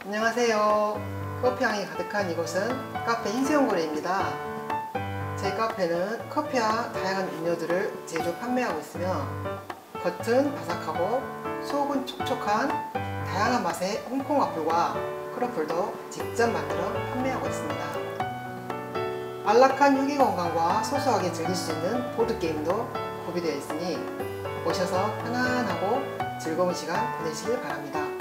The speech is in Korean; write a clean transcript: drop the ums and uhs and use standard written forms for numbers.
안녕하세요. 커피향이 가득한 이곳은 카페 흰수염고래입니다. 제 카페는 커피와 다양한 음료들을 제조 판매하고 있으며 겉은 바삭하고 속은 촉촉한 다양한 맛의 홍콩 와플과 크로플도 직접 만들어 판매하고 있습니다. 안락한 휴게 공간과 소소하게 즐길 수 있는 보드게임도 구비되어 있으니 오셔서 편안하고 즐거운 시간 보내시길 바랍니다.